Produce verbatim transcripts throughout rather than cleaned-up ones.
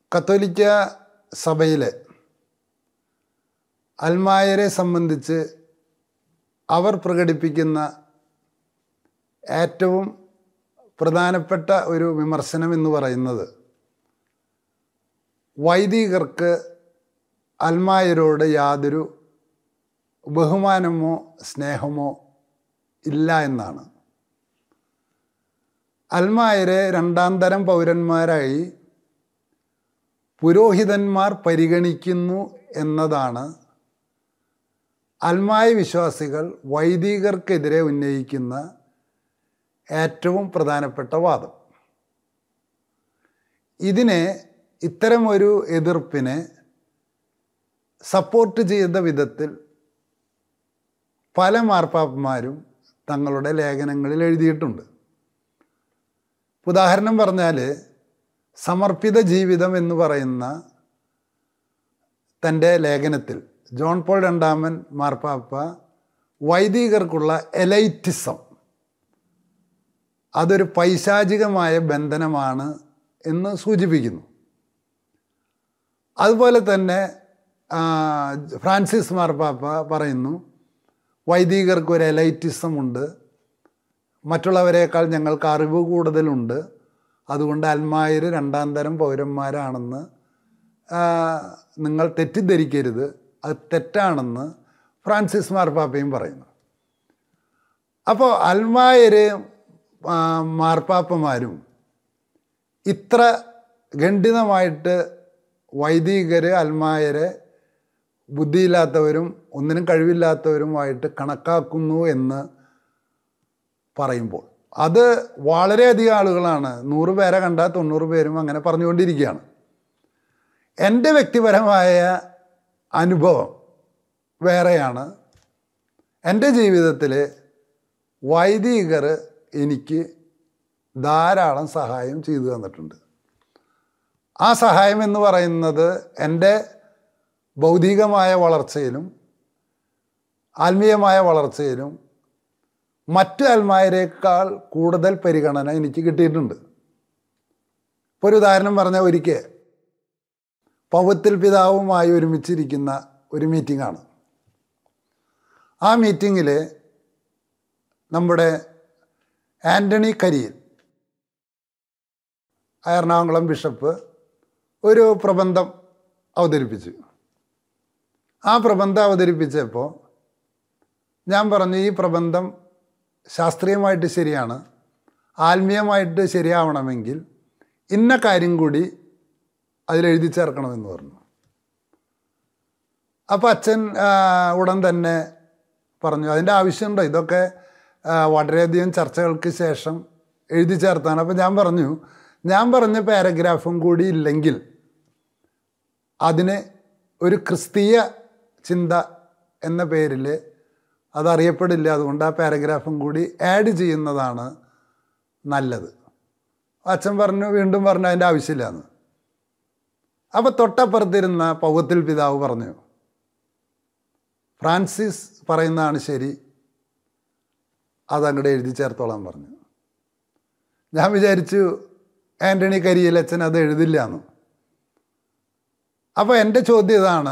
കത്തോലിക്ക സഭയിലെ അൽമായരെ സംബന്ധിച്ച് അവർ പ്രകടിപ്പിക്കുന്ന ഏറ്റവും പ്രധാനപ്പെട്ട ഒരു വിമർശനം എന്ന് പറയുന്നത് വൈദികർക്ക് അൽമായരോട് യാതൊരു ബഹുമാനമോ സ്നേഹമോ ഇല്ല എന്നാണ്. അൽമായരെ രണ്ടാം തരം പൗരന്മാരായി പുരോഹിതന്മാർ പരിഗണിക്കുന്നു എന്നതാണ് അൽമായ വിശ്വാസികൾ വൈദികർക്കെതിരെ ഉന്നയിക്കുന്ന ഏറ്റവും പ്രധാനപ്പെട്ട വാദം. ഇതിനെ ഇത്തരമൊരു എതിർപ്പിനെ സപ്പോർട്ട് ചെയ്ത വിധത്തിൽ പല മാർപ്പാപ്പന്മാരും തങ്ങളുടെ ലേഖനങ്ങളിൽ എഴുതിയിട്ടുണ്ട്. ഉദാഹരണം പറഞ്ഞാൽ സമർപ്പിത ജീവിതം എന്ന് പറയുന്ന തൻ്റെ ലേഖനത്തിൽ ജോൺ പോൾ രണ്ടാമൻ മാർപ്പാപ്പ വൈദികർക്കുള്ള എലൈറ്റിസം അതൊരു പൈശാചികമായ ബന്ധനമാണ് എന്ന് സൂചിപ്പിക്കുന്നു. അതുപോലെ തന്നെ ഫ്രാൻസിസ് മാർപ്പാപ്പ പറയുന്നു വൈദികർക്ക് ഒരു എലൈറ്റിസം ഉണ്ട്, മറ്റുള്ളവരെക്കാൾ ഞങ്ങൾക്ക് അറിവ് കൂടുതലുണ്ട്, അതുകൊണ്ട് അൽമായർ രണ്ടാം തരം പൗരന്മാരാണെന്ന് നിങ്ങൾ തെറ്റിദ്ധരിക്കരുത്, അത് തെറ്റാണെന്ന് ഫ്രാൻസിസ് മാർപ്പാപ്പയും പറയുന്നു. അപ്പോൾ അൽമായർ മാർപ്പാപ്പമാരും ഇത്ര ഖണ്ഡിതമായിട്ട് വൈദികർ അൽമായരെ ബുദ്ധിയില്ലാത്തവരും ഒന്നിനും കഴിവില്ലാത്തവരുമായിട്ട് കണക്കാക്കുന്നു എന്ന് പറയുമ്പോൾ അത് വളരെയധികം ആളുകളാണ്, നൂറ് പേരെ കണ്ടാൽ തൊണ്ണൂറ് പേരും അങ്ങനെ പറഞ്ഞുകൊണ്ടിരിക്കുകയാണ്. എൻ്റെ വ്യക്തിപരമായ അനുഭവം വേറെയാണ്. എൻ്റെ ജീവിതത്തിൽ വൈദികർ എനിക്ക് ധാരാളം സഹായം ചെയ്തു തന്നിട്ടുണ്ട്. ആ സഹായം എന്ന് പറയുന്നത് എൻ്റെ ബൗദ്ധികമായ വളർച്ചയിലും ആത്മീയമായ വളർച്ചയിലും മറ്റു അൽമായരേക്കാൾ കൂടുതൽ പരിഗണന എനിക്ക് കിട്ടിയിട്ടുണ്ട്. ഇപ്പോൾ ഒരു ഉദാഹരണം പറഞ്ഞാൽ, ഒരിക്കൽ പൗവത്തിൽ പിതാവുമായി ഒരുമിച്ചിരിക്കുന്ന ഒരു മീറ്റിംഗാണ്. ആ മീറ്റിങ്ങിൽ നമ്മുടെ ആൻ്റണി കരിയിൽ എറണാകുളം ബിഷപ്പ് ഒരു പ്രബന്ധം അവതരിപ്പിച്ചു. ആ പ്രബന്ധം അവതരിപ്പിച്ചപ്പോൾ ഞാൻ പറഞ്ഞു, ഈ പ്രബന്ധം ശാസ്ത്രീയമായിട്ട് ശരിയാണ്, ആത്മീയമായിട്ട് ശരിയാവണമെങ്കിൽ ഇന്ന കാര്യം കൂടി അതിലെഴുതി ചേർക്കണമെന്ന് പറഞ്ഞു. അപ്പോൾ അച്ഛൻ ഉടൻ തന്നെ പറഞ്ഞു അതിൻ്റെ ആവശ്യമുണ്ടോ, ഇതൊക്കെ വളരെയധികം ചർച്ചകൾക്ക് ശേഷം എഴുതി ചേർത്താണ്. അപ്പോൾ ഞാൻ പറഞ്ഞു, ഞാൻ പറഞ്ഞ പാരഗ്രാഫും കൂടി ഇല്ലെങ്കിൽ അതിന് ഒരു ക്രിസ്തീയ ചിന്ത എന്ന പേരിൽ അതറിയപ്പെടില്ല, അതുകൊണ്ട് ആ പാരഗ്രാഫും കൂടി ആഡ് ചെയ്യുന്നതാണ് നല്ലത്. അച്ഛൻ പറഞ്ഞു, വീണ്ടും പറഞ്ഞു അതിൻ്റെ ആവശ്യമില്ലാന്ന്. അപ്പോൾ തൊട്ടപ്പുറത്തിരുന്ന പൗവത്തിൽ പിതാവ് പറഞ്ഞു, ഫ്രാൻസിസ് പറയുന്നതാണ് ശരി, അതങ്ങോട്ട് എഴുതി ചേർത്തോളാൻ പറഞ്ഞു. ഞാൻ വിചാരിച്ചു ആൻ്റണി കരിയിലച്ഛൻ അത് എഴുതില്ല എന്ന്. അപ്പോൾ എൻ്റെ ചോദ്യം ഇതാണ്,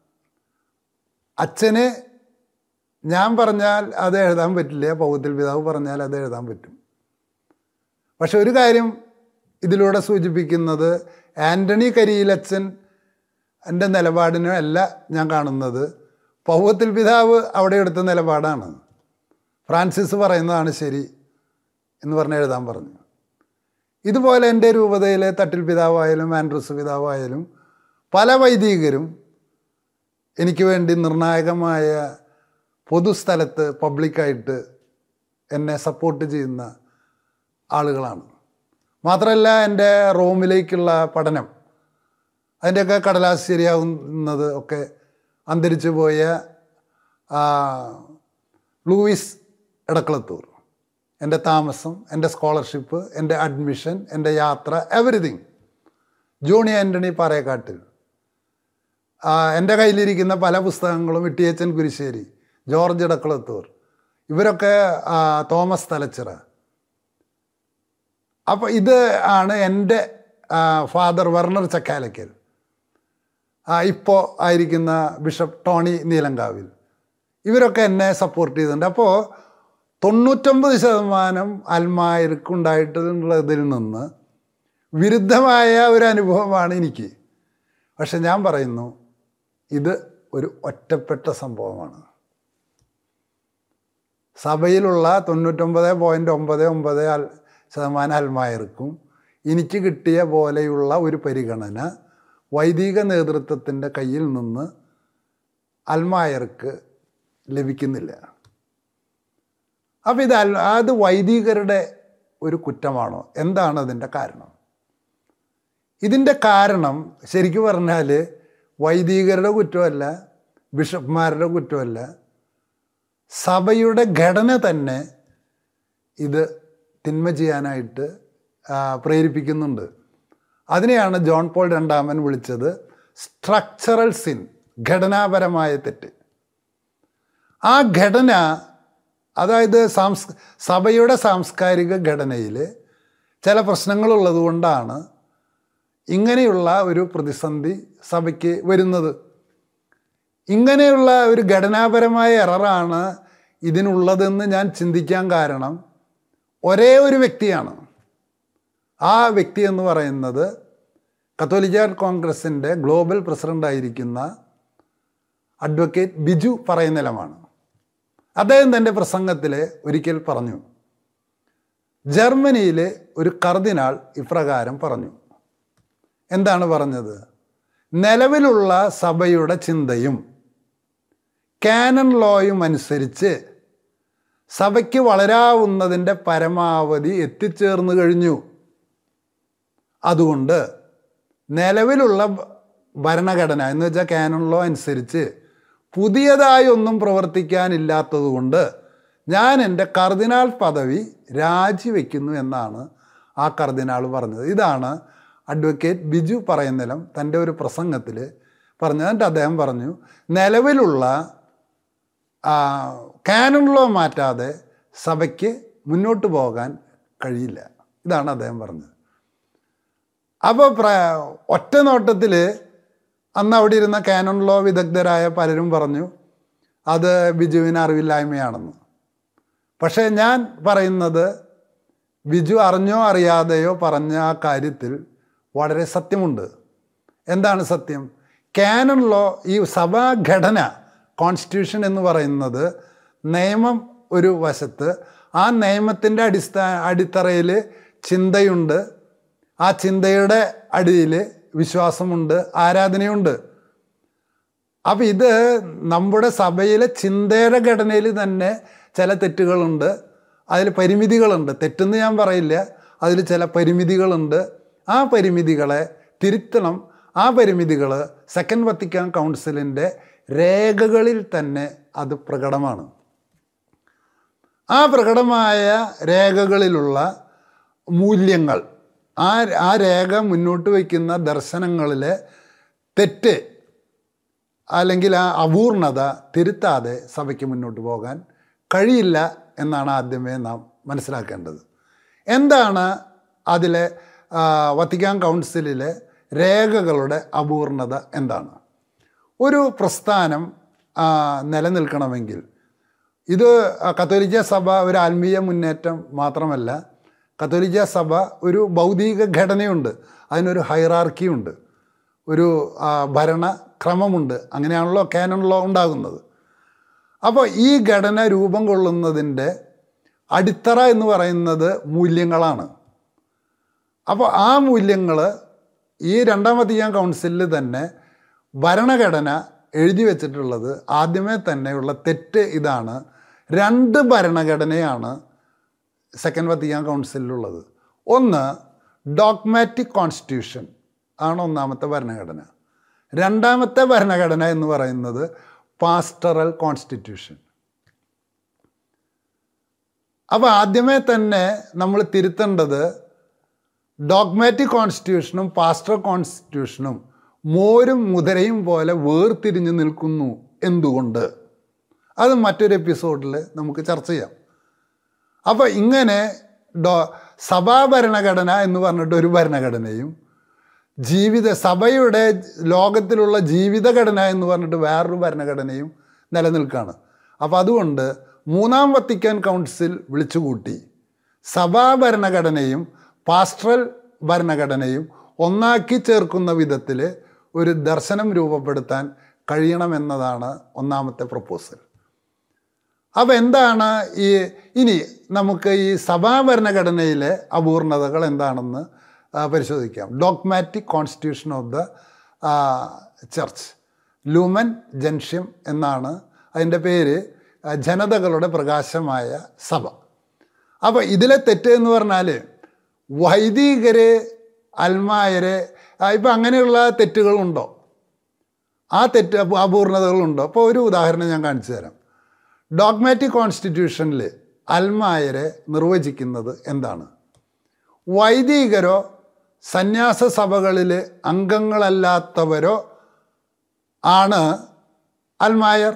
അച്ഛന് ഞാൻ പറഞ്ഞാൽ അത് എഴുതാൻ പറ്റില്ല, പൗവത്തിൽ പിതാവ് പറഞ്ഞാൽ അത് എഴുതാൻ പറ്റും. പക്ഷെ ഒരു കാര്യം ഇതിലൂടെ സൂചിപ്പിക്കുന്നത്, ആൻ്റണി കരിയിലച്ഛൻ എൻ്റെ നിലപാടിനല്ല ഞാൻ കാണുന്നത്, പൗവത്തിൽ പിതാവ് അവിടെ എടുത്ത നിലപാടാണ്. ഫ്രാൻസിസ് പറയുന്നതാണ് ശരി എന്ന് പറഞ്ഞ് എഴുതാൻ പറഞ്ഞു. ഇതുപോലെ എൻ്റെ രൂപതയിലെ തട്ടിൽ പിതാവായാലും ആൻഡ്രൂസ് പിതാവായാലും പല വൈദികരും എനിക്ക് വേണ്ടി നിർണായകമായ പൊതുസ്ഥലത്ത് പബ്ലിക്കായിട്ട് എന്നെ സപ്പോർട്ട് ചെയ്യുന്ന ആളുകളാണ്. മാത്രമല്ല എൻ്റെ റോമിലേക്കുള്ള പഠനം, അതിൻ്റെയൊക്കെ കടലാസ് ശരിയാവുന്നത് ഒക്കെ അന്തരിച്ചു പോയ ലൂയിസ് എടക്കളത്തൂർ, എൻ്റെ താമസം, എൻ്റെ സ്കോളർഷിപ്പ്, എൻ്റെ അഡ്മിഷൻ, എൻ്റെ യാത്ര, എവറിതിങ് ജോണി ആൻ്റണി പാറേക്കാട്ടിൽ, എൻ്റെ കയ്യിലിരിക്കുന്ന പല പുസ്തകങ്ങളും ഇട്ടിയച്ചൻ കുരിശ്ശേരി, ജോർജ് എടക്കളത്തൂർ, ഇവരൊക്കെ തോമസ് തലച്ചിറ. അപ്പോൾ ഇത് ആണ് എൻ്റെ ഫാദർ വെർണർ ചക്കാലക്കൽ, ഇപ്പോൾ ആയിരിക്കുന്ന ബിഷപ്പ് ടോണി നീലങ്കാവിൽ, ഇവരൊക്കെ എന്നെ സപ്പോർട്ട് ചെയ്തിട്ടുണ്ട്. അപ്പോൾ തൊണ്ണൂറ്റൊമ്പത് ശതമാനം അൽമായർക്കുണ്ടായിട്ടുള്ളതിൽ നിന്ന് വിരുദ്ധമായ ഒരു അനുഭവമാണ് എനിക്ക്. പക്ഷെ ഞാൻ പറയുന്നു, ഇത് ഒരു ഒറ്റപ്പെട്ട സംഭവമാണ്. സഭയിലുള്ള തൊണ്ണൂറ്റൊമ്പത് പോയിൻറ്റ് ഒമ്പത് ഒമ്പത് ശതമാനം അൽമായർക്കും എനിക്ക് കിട്ടിയ പോലെയുള്ള ഒരു പരിഗണന വൈദിക നേതൃത്വത്തിൻ്റെ കയ്യിൽ നിന്ന് അൽമായർക്ക് ലഭിക്കുന്നില്ല. അപ്പോൾ ഇത് അത് വൈദികരുടെ ഒരു കുറ്റമാണോ? എന്താണ് അതിൻ്റെ കാരണം? ഇതിൻ്റെ കാരണം ശരിക്കും പറഞ്ഞാൽ വൈദികരുടെ കുറ്റമല്ല, ബിഷപ്പ്മാരുടെ കുറ്റമല്ല, സഭയുടെ ഘടന തന്നെ ഇത് തിന്മ ചെയ്യാനായിട്ട് പ്രേരിപ്പിക്കുന്നുണ്ട്. അതിനെയാണ് ജോൺ പോൾ രണ്ടാമൻ വിളിച്ചത് സ്ട്രക്ചറൽ സിൻ, ഘടനാപരമായ തെറ്റ്. ആ ഘടന, അതായത് സാംസ് സഭയുടെ സാംസ്കാരിക ഘടനയിൽ ചില പ്രശ്നങ്ങളുള്ളത് കൊണ്ടാണ് ഇങ്ങനെയുള്ള ഒരു പ്രതിസന്ധി സഭയ്ക്ക് വരുന്നത്. ഇങ്ങനെയുള്ള ഒരു ഘടനാപരമായ എററാണ് ഇതിനുള്ളതെന്ന് ഞാൻ ചിന്തിക്കാൻ കാരണം ഒരേ ഒരു വ്യക്തിയാണ്. ആ വ്യക്തി എന്ന് പറയുന്നത് കത്തോലിക്ക കോൺഗ്രസിൻ്റെ ഗ്ലോബൽ പ്രസിഡൻ്റായിരിക്കുന്ന അഡ്വക്കേറ്റ് ബിജു പറയുന്നിലമാണ്. അദ്ദേഹം തൻ്റെ പ്രസംഗത്തിൽ ഒരിക്കൽ പറഞ്ഞു, ജർമ്മനിയിലെ ഒരു കർദിനാൾ ഇപ്രകാരം പറഞ്ഞു. എന്താണ് പറഞ്ഞത്? നിലവിലുള്ള സഭയുടെ ചിന്തയും കാനൺ ലോയും അനുസരിച്ച് സഭയ്ക്ക് വളരാവുന്നതിൻ്റെ പരമാവധി എത്തിച്ചേർന്നു കഴിഞ്ഞു. അതുകൊണ്ട് നിലവിലുള്ള ഭരണഘടന എന്ന് വെച്ചാൽ കാനൺ ലോ അനുസരിച്ച് പുതിയതായി ഒന്നും പ്രവർത്തിക്കാനില്ലാത്തതുകൊണ്ട് ഞാൻ എൻ്റെ കർദിനാൾ പദവി രാജിവെക്കുന്നു എന്നാണ് ആ കർദിനാൾ പറഞ്ഞത്. ഇതാണ് അഡ്വക്കേറ്റ് ബിജു പറയുന്നിലം തൻ്റെ ഒരു പ്രസംഗത്തിൽ പറഞ്ഞത്. എന്നിട്ട് അദ്ദേഹം പറഞ്ഞു, നിലവിലുള്ള കാനൺ ലോ മാറ്റാതെ സഭയ്ക്ക് മുന്നോട്ട് പോകാൻ കഴിയില്ല. ഇതാണ് അദ്ദേഹം പറഞ്ഞത്. അപ്പോൾ പ്ര ഒറ്റ നോട്ടത്തിൽ അന്ന് അവിടെ ഇരുന്ന കാനൺ ലോ വിദഗ്ധരായ പലരും പറഞ്ഞു അത് ബിജുവിന് അറിവില്ലായ്മയാണെന്ന്. പക്ഷേ ഞാൻ പറയുന്നത് ബിജു അറിഞ്ഞോ അറിയാതെയോ പറഞ്ഞ ആ കാര്യത്തിൽ വളരെ സത്യമുണ്ട്. എന്താണ് സത്യം? കാനൺ ലോ, ഈ സഭാഘടന, കോൺസ്റ്റിറ്റ്യൂഷൻ എന്ന് പറയുന്നത് നിയമം ഒരു വശത്ത്, ആ നിയമത്തിൻ്റെ അടിസ്ഥാന അടിത്തറയിൽ ചിന്തയുണ്ട്, ആ ചിന്തയുടെ അടിയിൽ വിശ്വാസമുണ്ട്, ആരാധനയുണ്ട്. അപ്പം ഇത് നമ്മുടെ സഭയിലെ ചിന്തയുടെ ഘടനയിൽ തന്നെ ചില തെറ്റുകളുണ്ട്, അതിൽ പരിമിതികളുണ്ട്. തെറ്റെന്ന് ഞാൻ പറയില്ല, അതിൽ ചില പരിമിതികളുണ്ട്. ആ പരിമിതികളെ തിരുത്തണം. ആ പരിമിതികൾ സെക്കൻഡ് വത്തിക്കാൻ കൗൺസിലിൻ്റെ രേഖകളിൽ തന്നെ അത് പ്രകടമാണ്. ആ പ്രകടമായ രേഖകളിലുള്ള മൂല്യങ്ങൾ, ആ ആ രേഖ മുന്നോട്ട് വയ്ക്കുന്ന ദർശനങ്ങളിലെ തെറ്റ് അല്ലെങ്കിൽ ആ അപൂർണത തിരുത്താതെ സഭയ്ക്ക് മുന്നോട്ട് പോകാൻ കഴിയില്ല എന്നാണ് ആദ്യമേ നാം മനസ്സിലാക്കേണ്ടത്. എന്താണ് അതിലെ വത്തിക്കാൻ കൗൺസിലിലെ രേഖകളുടെ അപൂർണത? എന്താണ്? ഒരു പ്രസ്ഥാനം നിലനിൽക്കണമെങ്കിൽ, ഇത് കത്തോലിക്ക സഭ ഒരു ആത്മീയ മുന്നേറ്റം മാത്രമല്ല, കത്തോലിക്ക സഭ ഒരു ഭൗതിക ഘടനയുണ്ട്, അതിനൊരു ഹൈറാർക്കിയുണ്ട്, ഒരു ഭരണക്രമമുണ്ട്. അങ്ങനെയാണല്ലോ കാനൺ ലോ ഉണ്ടാകുന്നത്. അപ്പോൾ ഈ ഘടന രൂപം കൊള്ളുന്നതിൻ്റെ അടിത്തറ എന്ന് പറയുന്നത് മൂല്യങ്ങളാണ്. അപ്പോൾ ആ മൂല്യങ്ങൾ ഈ രണ്ടാം വത്തിക്കാൻ കൗൺസിലിൽ തന്നെ ഭരണഘടന എഴുതി വച്ചിട്ടുള്ളത് ആദ്യമേ തന്നെയുള്ള തെറ്റ് ഇതാണ്. രണ്ട് ഭരണഘടനയാണ് സെക്കൻഡ് വത്തിക്കാൻ കൗൺസിലുള്ളത്. ഒന്ന് ഡോഗ്മാറ്റിക് കോൺസ്റ്റിറ്റ്യൂഷൻ ആണ് ഒന്നാമത്തെ ഭരണഘടന. രണ്ടാമത്തെ ഭരണഘടന എന്ന് പറയുന്നത് പാസ്റ്ററൽ കോൺസ്റ്റിറ്റ്യൂഷൻ. അപ്പോൾ ആദ്യമേ തന്നെ നമ്മൾ തിരുത്തേണ്ടത് ഡോഗ്മാറ്റിക് കോൺസ്റ്റിറ്റ്യൂഷനും പാസ്റ്ററൽ കോൺസ്റ്റിറ്റ്യൂഷനും മോരും മുതരയും പോലെ വേർതിരിഞ്ഞു നിൽക്കുന്നു. എന്തുകൊണ്ട്? അത് മറ്റൊരു എപ്പിസോഡിൽ നമുക്ക് ചർച്ച ചെയ്യാം. അപ്പോൾ ഇങ്ങനെ ഡോ സഭാ ഭരണഘടന എന്ന് പറഞ്ഞിട്ട് ഒരു ഭരണഘടനയും ജീവിത സഭയുടെ ലോകത്തിലുള്ള ജീവിതഘടന എന്ന് പറഞ്ഞിട്ട് വേറൊരു ഭരണഘടനയും നിലനിൽക്കുകയാണ്. അപ്പോൾ അതുകൊണ്ട് മൂന്നാം വത്തിക്കാൻ കൗൺസിൽ വിളിച്ചുകൂട്ടി സഭാ ഭരണഘടനയും പാസ്റ്ററൽ ഭരണഘടനയും ഒന്നാക്കി ചേർക്കുന്ന വിധത്തിൽ ഒരു ദർശനം രൂപപ്പെടുത്താൻ കഴിയണമെന്നതാണ് ഒന്നാമത്തെ പ്രപ്പോസൽ. അപ്പോൾ എന്താണ് ഈ ഇനി നമുക്ക് ഈ സഭാ ഭരണഘടനയിലെ അപൂർണതകൾ എന്താണെന്ന് പരിശോധിക്കാം. Dogmatic constitution of the church, Lumen Gentium എന്നാണ് അതിൻ്റെ പേര്, ജനതകളുടെ പ്രകാശമായ സഭ. അപ്പോൾ ഇതിലെ തെറ്റ് എന്ന് പറഞ്ഞാൽ വൈദികര് അൽമായര് ഇപ്പം അങ്ങനെയുള്ള തെറ്റുകളുണ്ടോ, ആ തെറ്റ് അപൂർണതകളുണ്ടോ? അപ്പോൾ ഒരു ഉദാഹരണം ഞാൻ കാണിച്ചു തരാം. ഡോഗ്മാറ്റിക് കോൺസ്റ്റിറ്റ്യൂഷനിൽ അൽമായരെ നിർവചിക്കുന്നത് എന്താണ്? വൈദികരോ സന്യാസ സഭകളിൽ അംഗങ്ങളല്ലാത്തവരോ ആണ് അൽമായർ.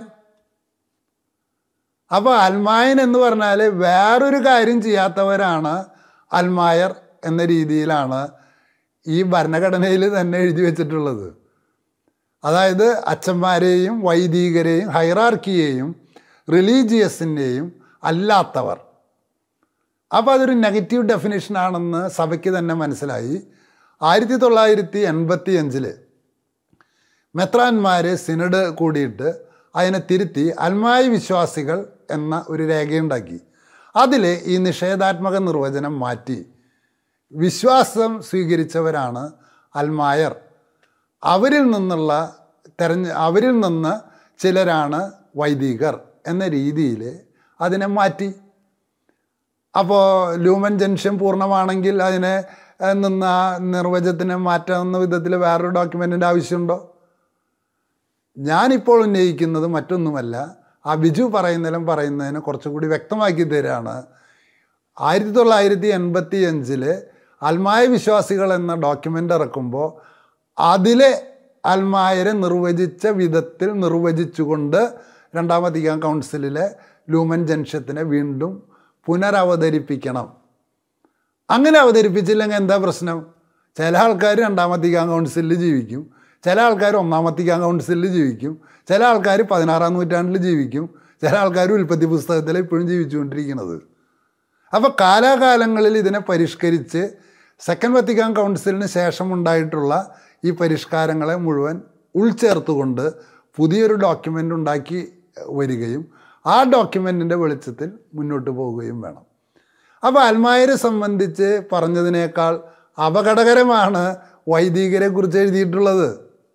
അപ്പോൾ അൽമായൻ എന്ന് പറഞ്ഞാൽ വേറൊരു കാര്യം ചെയ്യാത്തവരാണ് അൽമായർ എന്ന രീതിയിലാണ് ഈ ഭരണഘടനയിൽ തന്നെ എഴുതി വച്ചിട്ടുള്ളത്. അതായത് അച്ഛന്മാരെയും വൈദികരെയും ഹൈറാർക്കിയെയും റിലീജിയസിൻ്റെയും അല്ലാത്തവർ. അപ്പോൾ അതൊരു നെഗറ്റീവ് ഡെഫിനിഷനാണെന്ന് സഭയ്ക്ക് തന്നെ മനസ്സിലായി. ആയിരത്തി തൊള്ളായിരത്തി എൺപത്തി അഞ്ചില് മെത്രാന്മാർ സിനഡ് കൂടിയിട്ട് അതിനെ തിരുത്തി അൽമായ വിശ്വാസികൾ എന്ന ഒരു രേഖയുണ്ടാക്കി. അതിൽ ഈ നിഷേധാത്മക നിർവചനം മാറ്റി വിശ്വാസം സ്വീകരിച്ചവരാണ് അൽമായർ, അവരിൽ നിന്നുള്ള തെരഞ്ഞ അവരിൽ നിന്ന് ചിലരാണ് വൈദികർ എന്ന രീതിയിൽ അതിനെ മാറ്റി. അപ്പോൾ ലൂമൻ ജൻഷ്യം പൂർണ്ണമാണെങ്കിൽ അതിനെ നിന്ന് ആ നിർവചനത്തിനെ മാറ്റാവുന്ന വിധത്തിൽ വേറൊരു ഡോക്യുമെൻറ്റിൻ്റെ ആവശ്യമുണ്ടോ? ഞാനിപ്പോൾ ഉന്നയിക്കുന്നത് മറ്റൊന്നുമല്ല, ആ ബിജു പറയുന്നതിലും പറയുന്നതിന് കുറച്ചുകൂടി വ്യക്തമാക്കി തരാണ്. ആയിരത്തി തൊള്ളായിരത്തി എൺപത്തി അഞ്ചില് അൽമായ വിശ്വാസികൾ എന്ന ഡോക്യുമെൻ്റ് ഇറക്കുമ്പോൾ അതിലെ അൽമായരെ നിർവചിച്ച വിധത്തിൽ നിർവചിച്ചുകൊണ്ട് രണ്ടാം വത്തിക്കാൻ കൗൺസിലിലെ ലൂമൻ ജൻഷ്യത്തിനെ വീണ്ടും പുനരവതരിപ്പിക്കണം. അങ്ങനെ അവതരിപ്പിച്ചില്ലെങ്കിൽ എന്താ പ്രശ്നം? ചില ആൾക്കാർ രണ്ടാം വത്തിക്കാൻ കൗൺസിലിൽ ജീവിക്കും, ചില ആൾക്കാർ ഒന്നാം വത്തിക്കാൻ കൗൺസിലിൽ ജീവിക്കും, ചില ആൾക്കാർ പതിനാറാം നൂറ്റാണ്ടിൽ ജീവിക്കും, ചില ആൾക്കാർ ഉൽപ്പത്തി പുസ്തകത്തിൽ ഇപ്പോഴും ജീവിച്ചുകൊണ്ടിരിക്കുന്നത്. അപ്പോൾ കാലാകാലങ്ങളിൽ ഇതിനെ പരിഷ്കരിച്ച് സെക്കൻഡ് വത്തിക്കാൻ കൗൺസിലിന് ശേഷം ഉണ്ടായിട്ടുള്ള ഈ പരിഷ്കാരങ്ങളെ മുഴുവൻ ഉൾച്ചേർത്തുകൊണ്ട് പുതിയൊരു ഡോക്യുമെൻ്റ് ഉണ്ടാക്കി വരികയും ആ ഡോക്യുമെൻറ്റിൻ്റെ വെളിച്ചത്തിൽ മുന്നോട്ട് പോവുകയും വേണം. അപ്പോൾ അൽമായരെ സംബന്ധിച്ച് പറഞ്ഞതിനേക്കാൾ അപകടകരമാണ് വൈദികരെ കുറിച്ച് എഴുതിയിട്ടുള്ളത്.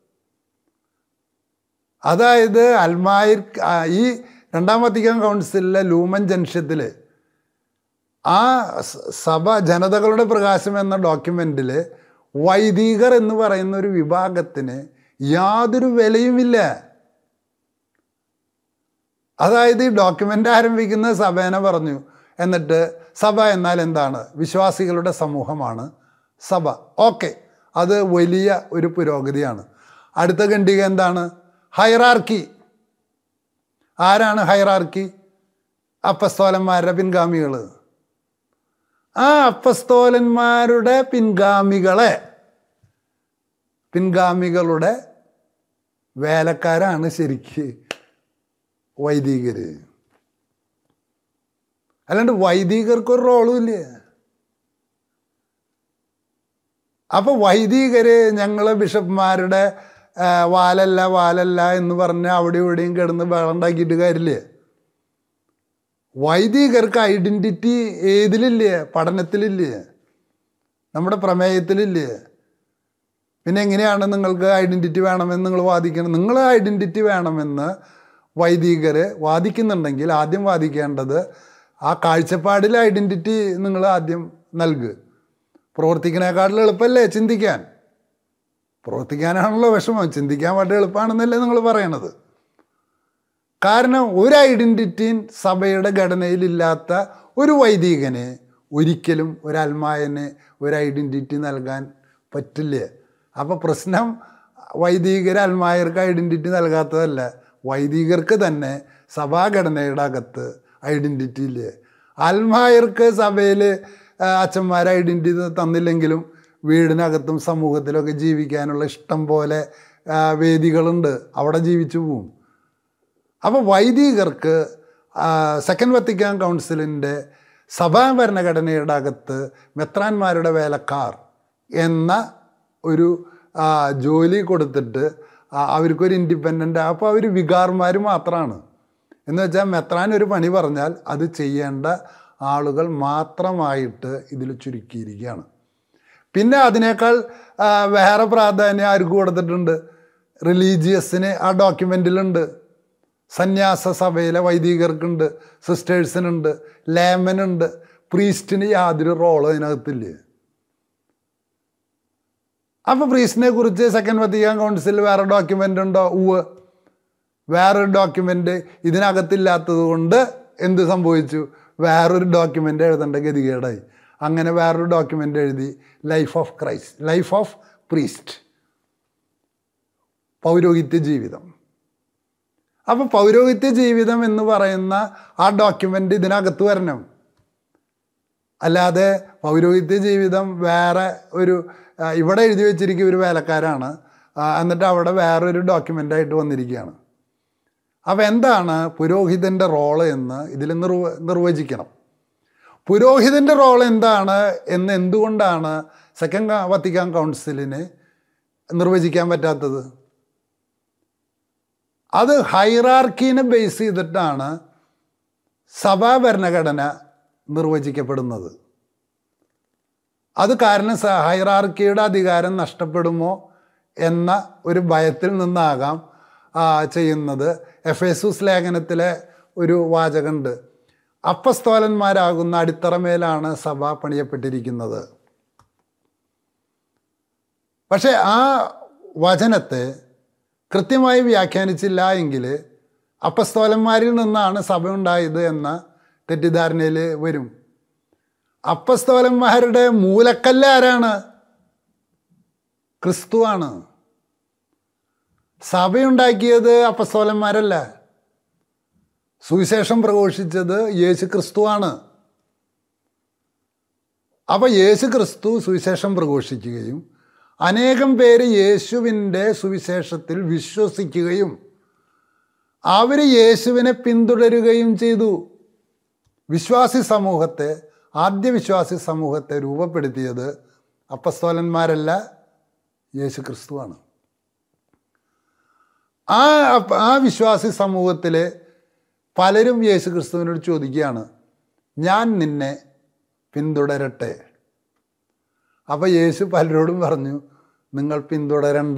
അതായത് അൽമായർ ഈ രണ്ടാം വത്തിക്കാൻ കൗൺസിലിലെ ലൂമൻ ജൻഷ്യത്തിൽ ആ സഭ ജനതകളുടെ പ്രകാശം എന്ന ഡോക്യുമെൻറ്റിൽ വൈദികർ എന്ന് പറയുന്ന ഒരു വിഭാഗത്തിന് യാതൊരു വിലയുമില്ല. അതായത് ഈ ഡോക്യുമെൻ്റ് ആരംഭിക്കുന്ന സഭേനെ പറഞ്ഞു, എന്നിട്ട് സഭ എന്നാൽ എന്താണ്? വിശ്വാസികളുടെ സമൂഹമാണ് സഭ. ഓക്കെ, അത് വലിയ ഒരു പുരോഗതിയാണ്. അടുത്ത ഖണ്ഡിക എന്താണ്? ഹൈറാർക്കി. ആരാണ് ഹൈറാർക്കി? അപ്പസ്തോലന്മാരുടെ പിൻഗാമികൾ. ആ അപ്പസ്തോലന്മാരുടെ പിൻഗാമികളെ പിൻഗാമികളുടെ വേലക്കാരാണ് ശരിക്ക് വൈദികർ. അല്ലാണ്ട് വൈദികർക്കൊരു റോളും ഇല്ല. അപ്പോൾ വൈദികര് ഞങ്ങൾ ബിഷപ്പ്മാരുടെ വാലല്ല വാലല്ല എന്ന് പറഞ്ഞ് അവിടെ ഇവിടെയും കിടന്ന് വേളുണ്ടാക്കിയിട്ട് കാര്യമില്ലേ. വൈദികർക്ക് ഐഡൻറ്റിറ്റി ഏതിലില്ലേ? പഠനത്തിലില്ലേ? നമ്മുടെ പ്രമേയത്തിലില്ലേ? പിന്നെ എങ്ങനെയാണ് നിങ്ങൾക്ക് ഐഡൻറ്റിറ്റി വേണമെന്ന് നിങ്ങൾ വാദിക്കണം? നിങ്ങൾ ഐഡൻറ്റിറ്റി വേണമെന്ന് വൈദികർ വാദിക്കുന്നുണ്ടെങ്കിൽ ആദ്യം വാദിക്കേണ്ടത് ആ കാഴ്ചപ്പാടിൽ ഐഡൻറ്റിറ്റി നിങ്ങൾ ആദ്യം നൽകുക. പ്രവർത്തിക്കുന്നതിനേക്കാട്ടിൽ എളുപ്പമല്ലേ ചിന്തിക്കാൻ? പ്രവർത്തിക്കാനാണല്ലോ വിഷമം, ചിന്തിക്കാൻ വളരെ എളുപ്പമാണെന്നല്ലേ നിങ്ങൾ പറയണത്. കാരണം ഒരു ഐഡൻറ്റിറ്റിയും സഭയുടെ ഘടനയിലില്ലാത്ത ഒരു വൈദികന് ഒരിക്കലും ഒരു അൽമായന് ഒരു ഐഡൻറ്റിറ്റി നൽകാൻ പറ്റില്ല. അപ്പോൾ പ്രശ്നം വൈദികർ അൽമായർക്ക് ഐഡൻറ്റിറ്റി നൽകാത്തതല്ല, വൈദികർക്ക് തന്നെ സഭാഘടനയുടെ അകത്ത് ഐഡൻറ്റിറ്റി ഇല്ലേ. അൽമായർക്ക് സഭയിൽ അച്ഛന്മാർ ഐഡൻറ്റിറ്റി തന്നില്ലെങ്കിലും വീടിനകത്തും സമൂഹത്തിലൊക്കെ ജീവിക്കാനുള്ള ഇഷ്ടം പോലെ വേദികളുണ്ട്, അവിടെ ജീവിച്ചു പോവും. അപ്പോൾ വൈദികർക്ക് സെക്കൻഡ് വത്തിക്കാൻ കൗൺസിലിൻ്റെ സഭാ ഭരണഘടനയുടെ അകത്ത് മെത്രാന്മാരുടെ വേലക്കാർ എന്ന ഒരു ജോലി കൊടുത്തിട്ട് അവർക്കൊരു ഇൻഡിപെൻഡൻ്റ്, അപ്പോൾ അവർ വികാർമാർ മാത്രമാണ്. എന്ന് വെച്ചാൽ മെത്രാൻ ഒരു പണി പറഞ്ഞാൽ അത് ചെയ്യേണ്ട ആളുകൾ മാത്രമായിട്ട് ഇതിൽ ചുരുക്കിയിരിക്കുകയാണ്. പിന്നെ അതിനേക്കാൾ വേറെ പ്രാധാന്യം ആർക്ക് കൊടുത്തിട്ടുണ്ട്? റിലീജിയസിന് ആ ഡോക്യുമെൻറ്റിലുണ്ട്. സന്യാസ സഭയിലെ വൈദികർക്കുണ്ട്, സിസ്റ്റേഴ്സിനുണ്ട്, ലേമനുണ്ട്. പ്രീസ്റ്റിന് യാതൊരു റോളും അതിനകത്തില്ല. അപ്പോൾ പ്രീസ്റ്റിനെ കുറിച്ച് സെക്കൻഡ് വത്തിക്കാൻ കൗൺസിൽ വേറെ ഡോക്യുമെൻ്റ് ഉണ്ടോ? ഉവ്വ്. വേറൊരു ഡോക്യുമെൻ്റ് ഇതിനകത്തില്ലാത്തത് കൊണ്ട് എന്ത് സംഭവിച്ചു? വേറൊരു ഡോക്യുമെൻ്റ് എഴുതേണ്ട ഗതികേടായി. അങ്ങനെ വേറൊരു ഡോക്യുമെൻ്റ് എഴുതി, life of Christ, life of priest, പൗരോഹിത്യ ജീവിതം. അപ്പോൾ പൗരോഹിത്യ ജീവിതം എന്ന് പറയുന്ന ആ ഡോക്യുമെൻ്റ് ഇതിനകത്ത് വരണം. അല്ലാതെ പൗരോഹിത്യ ജീവിതം വേറെ ഒരു ഇവിടെ എഴുതി വെച്ചിരിക്കുന്ന ഒരു വേലക്കാരാണ്, എന്നിട്ട് അവിടെ വേറൊരു ഡോക്യുമെൻ്റായിട്ട് വന്നിരിക്കുകയാണ്. അപ്പോൾ എന്താണ് പുരോഹിതൻ്റെ റോള് എന്ന് ഇതിൽ നിർവ നിർവചിക്കണം. പുരോഹിതൻ്റെ റോൾ എന്താണ് എന്ന് എന്തുകൊണ്ടാണ് സെക്കൻഡ് വത്തിക്കാൻ കൗൺസിലിന് നിർവചിക്കാൻ പറ്റാത്തത്? അത് ഹൈറാർക്കീനെ ബേസ് ചെയ്തിട്ടാണ് സഭാ ഭരണഘടന നിർവചിക്കപ്പെടുന്നത്. അത് കാരണം ഹൈറാർക്കിയുടെ അധികാരം നഷ്ടപ്പെടുമോ എന്ന ഒരു ഭയത്തിൽ നിന്നാകാം ചെയ്യുന്നത്. എഫേസൂസ് ലേഖനത്തിലെ ഒരു വാചകമുണ്ട്, അപ്പസ്തോലന്മാരാകുന്ന അടിത്തറമേലാണ് സഭ പണിയപ്പെട്ടിരിക്കുന്നത്. പക്ഷേ ആ വചനത്തെ കൃത്യമായി വ്യാഖ്യാനിച്ചില്ല എങ്കിൽ അപ്പസ്തോലന്മാരിൽ നിന്നാണ് സഭ ഉണ്ടായത് എന്ന തെറ്റിദ്ധാരണയിൽ വരും. അപ്പസ്തോലന്മാരുടെ മൂലക്കല്ല് ആരാണ്? ക്രിസ്തുവാണ്. സഭയുണ്ടാക്കിയത് അപ്പസ്തോലന്മാരല്ല. സുവിശേഷം പ്രഘോഷിച്ചത് യേശു ക്രിസ്തുവാണ്. അപ്പോൾ യേശു ക്രിസ്തു സുവിശേഷം പ്രഘോഷിക്കുകയും അനേകം പേര് യേശുവിൻ്റെ സുവിശേഷത്തിൽ വിശ്വസിക്കുകയും അവർ യേശുവിനെ പിന്തുടരുകയും ചെയ്തു. വിശ്വാസി സമൂഹത്തെ, ആദ്യ വിശ്വാസി സമൂഹത്തെ രൂപപ്പെടുത്തിയത് അപ്പസ്തോലന്മാരല്ല, യേശു ക്രിസ്തുവാണ്. ആ ആ വിശ്വാസി സമൂഹത്തിലെ പലരും യേശു ക്രിസ്തുവിനോട് ചോദിക്കുകയാണ്, ഞാൻ നിന്നെ പിന്തുടരട്ടെ. അപ്പോൾ യേശു പലരോടും പറഞ്ഞു, നിങ്ങൾ പിന്തുടരണ്ട.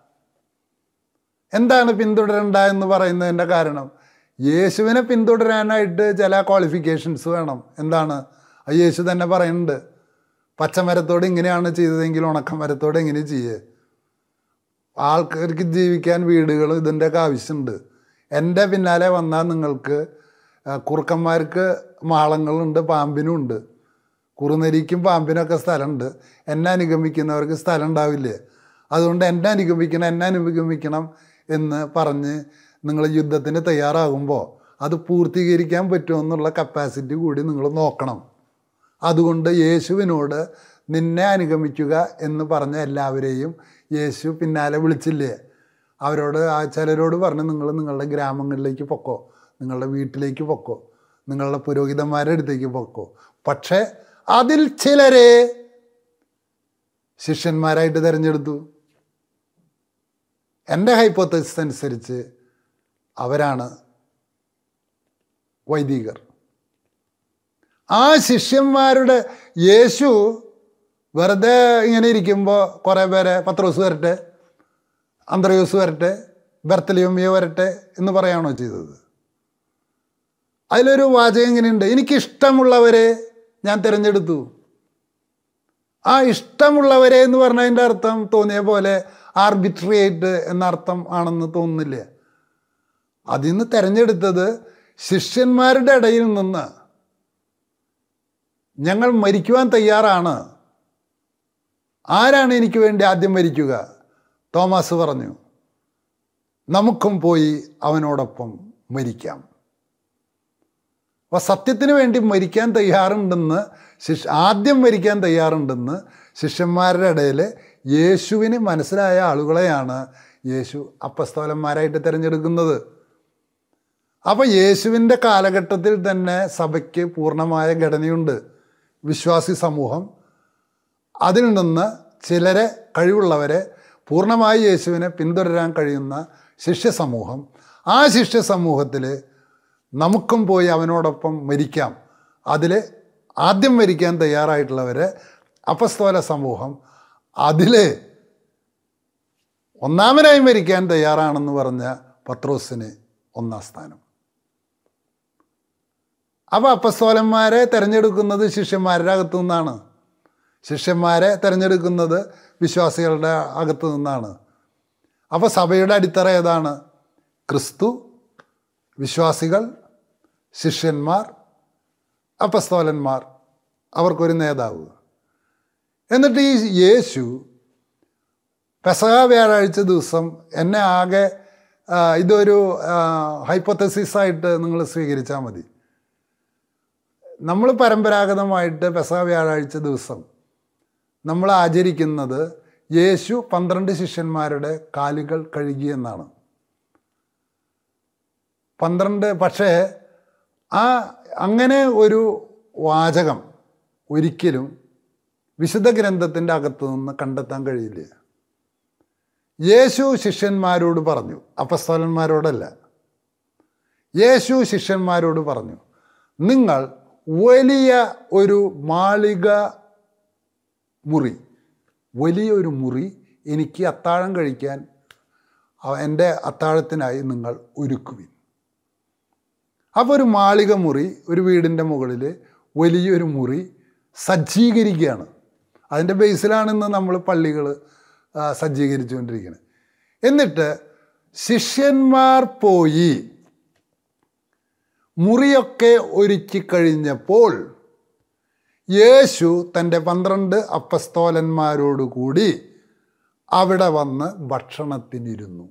എന്താണ് പിന്തുടരണ്ട എന്ന് പറയുന്നതിൻ്റെ കാരണം? യേശുവിനെ പിന്തുടരാനായിട്ട് ചില ക്വാളിഫിക്കേഷൻസ് വേണം. എന്താണ്? യേശു തന്നെ പറയുന്നുണ്ട്, പച്ചമരത്തോട് ഇങ്ങനെയാണ് ചെയ്തതെങ്കിൽ ഉണക്കമരത്തോട് എങ്ങനെ ചെയ്യേ? ആൾക്കാർക്ക് ജീവിക്കാൻ വീടുകൾ ഇതിൻ്റെയൊക്കെ ആവശ്യമുണ്ട്. എൻ്റെ പിന്നാലെ വന്നാൽ നിങ്ങൾക്ക് കുറുക്കന്മാർക്ക് മാളങ്ങളുണ്ട്, പാമ്പിനും ഉണ്ട്. കുറുനരിക്കും പാമ്പിനൊക്കെ സ്ഥലമുണ്ട്. എന്നെ അനുഗമിക്കുന്നവർക്ക് സ്ഥലം ഉണ്ടാവില്ലേ? അതുകൊണ്ട് എന്നെ അനുഗമിക്കണം എന്നെ അനുഗമിക്കണം എന്ന് പറഞ്ഞ് നിങ്ങൾ യുദ്ധത്തിന് തയ്യാറാകുമ്പോൾ അത് പൂർത്തീകരിക്കാൻ പറ്റുമെന്നുള്ള കപ്പാസിറ്റി കൂടി നിങ്ങൾ നോക്കണം. അതുകൊണ്ട് യേശുവിനോട് നിന്നെ അനുഗമിക്കുക എന്ന് പറഞ്ഞ എല്ലാവരെയും യേശു പിന്നാലെ വിളിച്ചില്ലേ? അവരോട് ആ ചിലരോട് പറഞ്ഞ് നിങ്ങൾ നിങ്ങളുടെ ഗ്രാമങ്ങളിലേക്ക് പൊക്കോ, നിങ്ങളുടെ വീട്ടിലേക്ക് പൊക്കോ, നിങ്ങളുടെ പുരോഹിതന്മാരുടെ അടുത്തേക്ക് പൊക്കോ. പക്ഷേ അതിൽ ചിലരെ ശിഷ്യന്മാരായിട്ട് തിരഞ്ഞെടുത്തു. എൻ്റെ ഹൈപ്പോത്തസിസ് അനുസരിച്ച് അവരാണ് വൈദികർ. ആ ശിഷ്യന്മാരുടെ യേശു വെറുതെ ഇങ്ങനെ ഇരിക്കുമ്പോൾ കുറേ പേരെ പത്രോസ് വരട്ടെ, അന്ത്രയോസ് വരട്ടെ, ബർത്തലിയോമിയോ വരട്ടെ എന്ന് പറയാണോ ചെയ്തത്? അതിലൊരു വാചകം ഇങ്ങനെയുണ്ട്, എനിക്കിഷ്ടമുള്ളവരെ ഞാൻ തിരഞ്ഞെടുത്തു. ആ ഇഷ്ടമുള്ളവരെ എന്ന് പറഞ്ഞതിൻ്റെ അർത്ഥം തോന്നിയ പോലെ ആർബിട്രറി ആയിട്ട് എന്നർത്ഥം ആണെന്ന് തോന്നുന്നില്ല. അതിൽ നിന്ന് തിരഞ്ഞെടുത്തത് ശിഷ്യന്മാരുടെ ഇടയിൽ നിന്ന് ഞങ്ങൾ മരിക്കുവാൻ തയ്യാറാണ്. ആരാണ് എനിക്ക് വേണ്ടി ആദ്യം മരിക്കുക? തോമസ് പറഞ്ഞു, നമുക്കും പോയി അവനോടൊപ്പം മരിക്കാം. അപ്പോൾ സത്യത്തിന് വേണ്ടി മരിക്കാൻ തയ്യാറുണ്ടെന്ന് ശിഷ്യ ആദ്യം മരിക്കാൻ തയ്യാറുണ്ടെന്ന് ശിഷ്യന്മാരുടെ ഇടയിൽ യേശുവിന് മനസ്സിലായ ആളുകളെയാണ് യേശു അപ്പസ്തോലന്മാരായിട്ട് തിരഞ്ഞെടുക്കുന്നത്. അപ്പോൾ യേശുവിൻ്റെ കാലഘട്ടത്തിൽ തന്നെ സഭയ്ക്ക് പൂർണ്ണമായ ഘടനയുണ്ട്. വിശ്വാസി സമൂഹം, അതിൽ നിന്ന് ചിലരെ കഴിവുള്ളവരെ പൂർണ്ണമായി യേശുവിനെ പിന്തുടരാൻ കഴിയുന്ന ശിഷ്യ സമൂഹം. ആ ശിഷ്യ സമൂഹത്തിൽ നമുക്കും പോയി അവനോടൊപ്പം മരിക്കാം. അതിൽ ആദ്യം മരിക്കാൻ തയ്യാറായിട്ടുള്ളവരെ അപ്പസ്തോല സമൂഹം, അതിൽ ഒന്നാമനായി മരിക്കാൻ തയ്യാറാണെന്ന് പറഞ്ഞ പത്രോസിന് ഒന്നാം സ്ഥാനം. അപ്പോൾ അപ്പസ്തോലന്മാരെ തിരഞ്ഞെടുക്കുന്നത് ശിഷ്യന്മാരുടെ അകത്തു നിന്നാണ്. ശിഷ്യന്മാരെ തിരഞ്ഞെടുക്കുന്നത് വിശ്വാസികളുടെ അകത്തു നിന്നാണ്. അപ്പോൾ സഭയുടെ അടിത്തറ ഏതാണ്? ക്രിസ്തു, വിശ്വാസികൾ, ശിഷ്യന്മാർ, അപ്പസ്തോലന്മാർ, അവർക്കൊരു നേതാവ്. എന്നിട്ട് ഈ യേശു പെസഹ വ്യാഴാഴ്ച ദിവസം എന്നെ ആകെ ഇതൊരു ഹൈപ്പോത്തസിസായിട്ട് നിങ്ങൾ സ്വീകരിച്ചാൽ മതി. നമ്മൾ പരമ്പരാഗതമായിട്ട് പെസഹ വ്യാഴാഴ്ച ദിവസം നമ്മൾ ആചരിക്കുന്നത് യേശു പന്ത്രണ്ട് ശിഷ്യന്മാരുടെ കാലുകൾ കഴുകിയെന്നാണ്. പന്ത്രണ്ട് പക്ഷേ ആ അങ്ങനെ ഒരു വാചകം ഒരിക്കലും വിശുദ്ധ ഗ്രന്ഥത്തിൻ്റെ അകത്തു നിന്ന് കണ്ടെത്താൻ കഴിയില്ല. യേശു ശിഷ്യന്മാരോട് പറഞ്ഞു, അപ്പസ്തോലന്മാരോടല്ല, യേശു ശിഷ്യന്മാരോട് പറഞ്ഞു, നിങ്ങൾ വലിയ ഒരു മാളിക മുറി, വലിയൊരു മുറി എനിക്ക് അത്താഴം കഴിക്കാൻ, എൻ്റെ അത്താഴത്തിനായി നിങ്ങൾ ഒരുക്കുവിൻ. അപ്പോൾ ഒരു മാളിക മുറി, ഒരു വീടിൻ്റെ മുകളിൽ വലിയൊരു മുറി സജ്ജീകരിക്കുകയാണ്. അതിൻ്റെ ബേസിലാണിന്ന് നമ്മൾ പള്ളികൾ സജ്ജീകരിച്ചുകൊണ്ടിരിക്കുന്നത്. എന്നിട്ട് ശിഷ്യന്മാർ പോയി മുറിയൊക്കെ ഒരുക്കി കഴിഞ്ഞപ്പോൾ യേശു തൻ്റെ പന്ത്രണ്ട് അപ്പസ്തോലന്മാരോട് കൂടി അവിടെ വന്ന് ഭക്ഷണത്തിനിരുന്നു.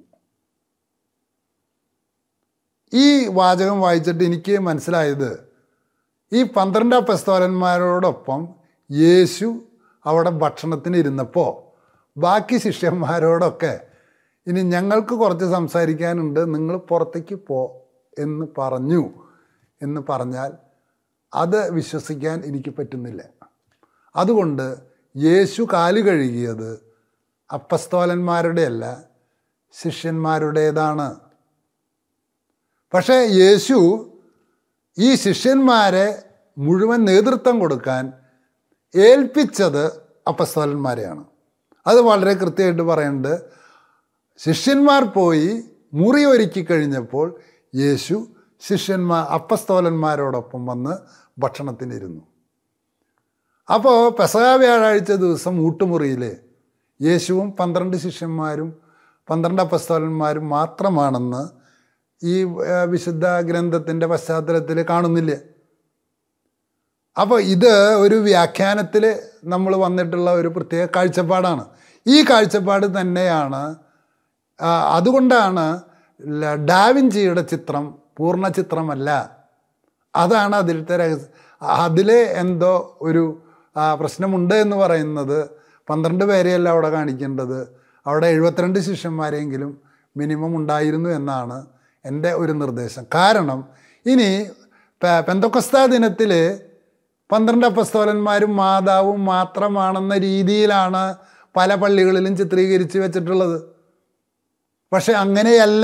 ഈ വാചകം വായിച്ചിട്ട് എനിക്ക് മനസ്സിലായത്, ഈ പന്ത്രണ്ട് അപ്പസ്തോലന്മാരോടൊപ്പം യേശു അവിടെ ഭക്ഷണത്തിനിരുന്നപ്പോൾ ബാക്കി ശിഷ്യന്മാരോടൊക്കെ ഇനി ഞങ്ങൾക്ക് കുറച്ച് സംസാരിക്കാനുണ്ട്, നിങ്ങൾ പുറത്തേക്ക് പോ എന്ന് പറഞ്ഞു എന്ന് പറഞ്ഞാൽ അത് വിശ്വസിക്കാൻ എനിക്ക് പറ്റുന്നില്ല. അതുകൊണ്ട് യേശു കാല് കഴുകിയത് അപ്പസ്തോലന്മാരുടെയല്ല, ശിഷ്യന്മാരുടേതാണ്. പക്ഷേ യേശു ഈ ശിഷ്യന്മാരെ മുഴുവൻ നേതൃത്വം കൊടുക്കാൻ ഏൽപ്പിച്ചത് അപ്പസ്തോലന്മാരെയാണ്. അത് വളരെ കൃത്യമായിട്ട് പറയുന്നുണ്ട്. ശിഷ്യന്മാർ പോയി മുറി ഒരുക്കി കഴിഞ്ഞപ്പോൾ യേശു ശിഷ്യന്മാർ അപ്പസ്തോലന്മാരോടൊപ്പം വന്ന് ഭക്ഷണത്തിനിരുന്നു. അപ്പോൾ പെസഹ വ്യാഴാഴ്ച ദിവസം ഊട്ടുമുറിയിൽ യേശുവും പന്ത്രണ്ട് ശിഷ്യന്മാരും പന്ത്രണ്ട് അപ്പസ്തോലന്മാരും മാത്രമാണെന്ന് ഈ വിശുദ്ധ ഗ്രന്ഥത്തിൻ്റെ പശ്ചാത്തലത്തിൽ കാണുന്നില്ല. അപ്പോൾ ഇത് ഒരു വ്യാഖ്യാനത്തിൽ നമ്മൾ വന്നിട്ടുള്ള ഒരു പ്രത്യേക കാഴ്ചപ്പാടാണ്. ഈ കാഴ്ചപ്പാട് തന്നെയാണ്, അതുകൊണ്ടാണ് ഡാവിഞ്ചിയുടെ ചിത്രം പൂർണ്ണ ചിത്രമല്ല. അതാണ് അതിലത്തെ രഹസ്യം. അതിലെ എന്തോ ഒരു പ്രശ്നമുണ്ട് എന്ന് പറയുന്നത്, പന്ത്രണ്ട് പേരെയല്ല അവിടെ കാണിക്കേണ്ടത്, അവിടെ എഴുപത്തിരണ്ട് ശിഷ്യന്മാരെങ്കിലും മിനിമം ഉണ്ടായിരുന്നു എന്നാണ് എൻ്റെ ഒരു നിർദ്ദേശം. കാരണം ഇനി പെന്തക്കൊസ്താ ദിനത്തിൽ പന്ത്രണ്ട് അപ്പസ്തോലന്മാരും മാതാവും മാത്രമാണെന്ന രീതിയിലാണ് പല പള്ളികളിലും ചിത്രീകരിച്ച് വെച്ചിട്ടുള്ളത്. പക്ഷെ അങ്ങനെയല്ല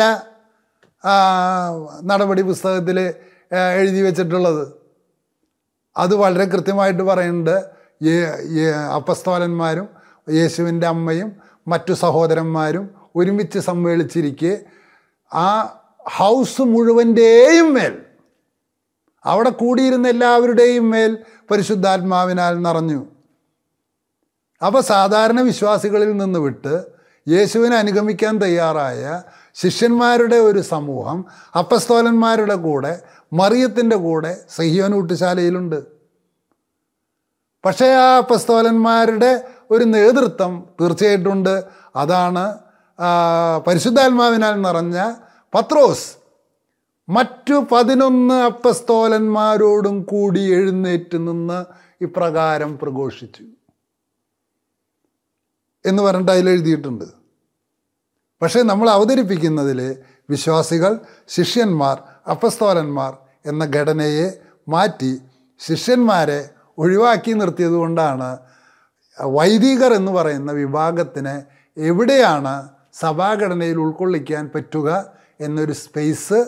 നടപടി പുസ്തകത്തിൽ എഴുതി വെച്ചിട്ടുള്ളത്. അത് വളരെ കൃത്യമായിട്ട് പറയുന്നുണ്ട്. അപ്പസ്തോലന്മാരും യേശുവിൻ്റെ അമ്മയും മറ്റു സഹോദരന്മാരും ഒരുമിച്ച് സമ്മേളിച്ചിരിക്കെ ആ ഹൗസ് മുഴുവൻ്റെയും മേൽ, അവിടെ കൂടിയിരുന്ന എല്ലാവരുടെയും മേൽ പരിശുദ്ധാത്മാവിനാൽ നിറഞ്ഞു. അപ്പോൾ സാധാരണ വിശ്വാസികളിൽ നിന്ന് വിട്ട് യേശുവിനെ അനുഗമിക്കാൻ തയ്യാറായ ശിഷ്യന്മാരുടെ ഒരു സമൂഹം അപ്പസ്തോലന്മാരുടെ കൂടെ, മറിയത്തിൻ്റെ കൂടെ സഹിയോൻ ഊട്ടുശാലയിലുണ്ട്. പക്ഷേ ആ അപ്പസ്തോലന്മാരുടെ ഒരു നേതൃത്വം തീർച്ചയായിട്ടുണ്ട്. അതാണ് പരിശുദ്ധാത്മാവിനാൽ നിറഞ്ഞ പത്രോസ് മറ്റു പതിനൊന്ന് അപ്പസ്തോലന്മാരോടും കൂടി എഴുന്നേറ്റ് നിന്ന് ഇപ്രകാരം പ്രഘോഷിച്ചു. എന്ന് പറഞ്ഞിട്ട് അതിൽ എഴുതിയിട്ടുണ്ട്. പക്ഷേ നമ്മൾ അവതരിപ്പിക്കുന്നതിൽ വിശ്വാസികൾ, ശിഷ്യന്മാർ, അപ്പസ്തോലന്മാർ എന്ന ഘടനയെ മാറ്റി ശിഷ്യന്മാരെ ഒഴിവാക്കി നിർത്തിയത് കൊണ്ടാണ് വൈദികർ എന്ന് പറയുന്ന വിഭാഗത്തിനെ എവിടെയാണ് സഭാഘടനയിൽ ഉൾക്കൊള്ളിക്കാൻ പറ്റുക എന്നൊരു സ്പേസ്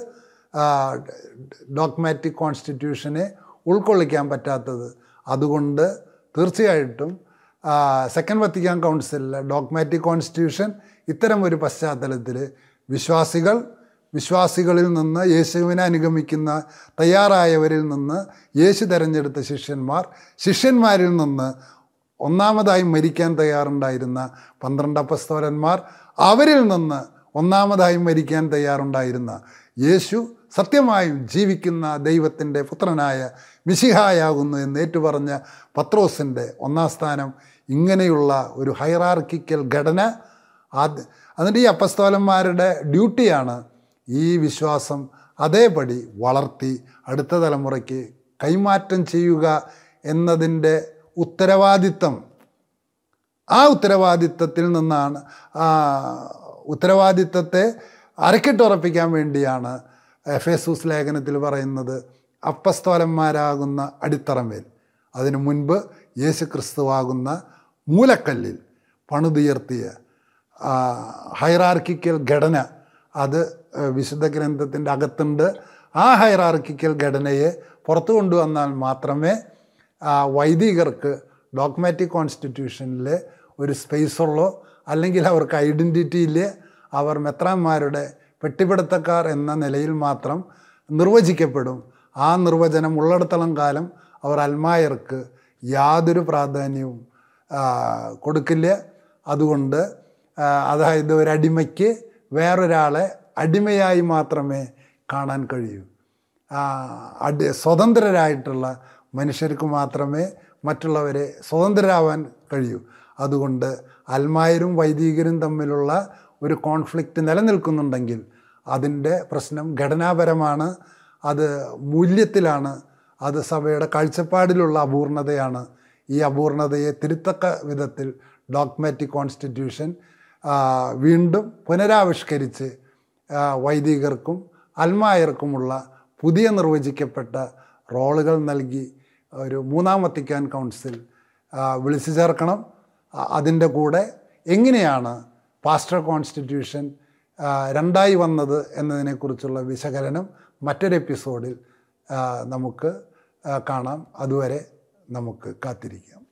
ഡോഗ്മാറ്റിക് കോൺസ്റ്റിറ്റ്യൂഷനെ ഉൾക്കൊള്ളിക്കാൻ പറ്റാത്തത്. അതുകൊണ്ട് തീർച്ചയായിട്ടും സെക്കൻഡ് വത്തിക്കാൻ കൗൺസിലിലെ ഡോഗ്മാറ്റിക് കോൺസ്റ്റിറ്റ്യൂഷൻ ഇത്തരം ഒരു പശ്ചാത്തലത്തിൽ വിശ്വാസികൾ, വിശ്വാസികളിൽ നിന്ന് യേശുവിനെ അനുഗമിക്കുന്ന തയ്യാറായവരിൽ നിന്ന് യേശു തിരഞ്ഞെടുത്ത ശിഷ്യന്മാർ, ശിഷ്യന്മാരിൽ നിന്ന് ഒന്നാമതായി മരിക്കാൻ തയ്യാറുണ്ടായിരുന്ന പന്ത്രണ്ട് അപ്പസ്തോലന്മാർ, അവരിൽ നിന്ന് ഒന്നാമതായി മരിക്കാൻ തയ്യാറുണ്ടായിരുന്ന യേശു സത്യമായും ജീവിക്കുന്ന ദൈവത്തിൻ്റെ പുത്രനായ മിശിഹായാകുന്നു എന്ന് ഏറ്റുപറഞ്ഞ പത്രോസിൻ്റെ ഒന്നാം സ്ഥാനം. ഇങ്ങനെയുള്ള ഒരു ഹൈറാർക്കിക്കൽ ഘടന ആദ്യ അതിൻ്റെ ഈ അപ്പസ്തോലന്മാരുടെ ഡ്യൂട്ടിയാണ് ഈ വിശ്വാസം അതേപടി വളർത്തി അടുത്ത തലമുറയ്ക്ക് കൈമാറ്റം ചെയ്യുക എന്നതിൻ്റെ ഉത്തരവാദിത്തം. ആ ഉത്തരവാദിത്തത്തിൽ നിന്നാണ് ഉത്തരവാദിത്തത്തെ അരക്കിട്ടുറപ്പിക്കാൻ വേണ്ടിയാണ് എഫേസൂസ് ലേഖനത്തിൽ പറയുന്നത് അപ്പസ്തോലന്മാരാകുന്ന അടിത്തറമേൽ അതിനു മുൻപ് യേശു ക്രിസ്തുവാകുന്ന മൂലക്കല്ലിൽ പണിതുയർത്തിയ ഹൈറാർക്കിക്കൽ ഘടന അത് വിശുദ്ധ ഗ്രന്ഥത്തിൻ്റെ അകത്തുണ്ട്. ആ ഹൈറാർക്കിക്കൽ ഘടനയെ പുറത്തു കൊണ്ടുവന്നാൽ മാത്രമേ വൈദികർക്ക് ഡോഗ്മാറ്റിക് കോൺസ്റ്റിറ്റ്യൂഷനിൽ ഒരു സ്പേസുള്ളൂ. അല്ലെങ്കിൽ അവർക്ക് ഐഡൻറ്റിറ്റി ഇല്ല. അവർ മെത്രാന്മാരുടെ പെട്ടിപിടുത്തക്കാർ എന്ന നിലയിൽ മാത്രം നിർവചിക്കപ്പെടും. ആ നിർവചനം ഉള്ളിടത്തോളം കാലം അവർ അൽമായർക്ക് യാതൊരു പ്രാധാന്യവും കൊടുക്കില്ല. അതുകൊണ്ട് അതായത് ഒരടിമയ്ക്ക് വേറൊരാളെ അടിമയായി മാത്രമേ കാണാൻ കഴിയൂ. അടി സ്വതന്ത്രരായിട്ടുള്ള മനുഷ്യർക്ക് മാത്രമേ മറ്റുള്ളവരെ സ്വതന്ത്രരാവാൻ കഴിയൂ. അതുകൊണ്ട് അൽമായരും വൈദികരും തമ്മിലുള്ള ഒരു കോൺഫ്ലിക്റ്റ് നിലനിൽക്കുന്നുണ്ടെങ്കിൽ അതിൻ്റെ പ്രശ്നം ഘടനാപരമാണ്, അത് മൂല്യത്തിലാണ്, അത് സഭയുടെ കാഴ്ചപ്പാടിലുള്ള അപൂർണതയാണ്. ഈ അപൂർണതയെ തിരുത്തക്ക വിധത്തിൽ ഡോഗ്മാറ്റിക് കോൺസ്റ്റിറ്റ്യൂഷൻ വീണ്ടും പുനരാവിഷ്കരിച്ച് വൈദികർക്കും അൽമായർക്കുമുള്ള പുതിയ നിർവചിക്കപ്പെട്ട റോളുകൾ നൽകി ഒരു മൂന്നാം വത്തിക്കാൻ കൗൺസിൽ വിളിച്ചു ചേർക്കണം. അതിൻ്റെ കൂടെ എങ്ങനെയാണ് പാസ്റ്റർ കോൺസ്റ്റിറ്റ്യൂഷൻ രണ്ടായി വന്നത് എന്നതിനെക്കുറിച്ചുള്ള വിശകലനം മറ്റൊരു എപ്പിസോഡിൽ നമുക്ക് കാണാം. അതുവരെ നമുക്ക് കാത്തിരിക്കാം.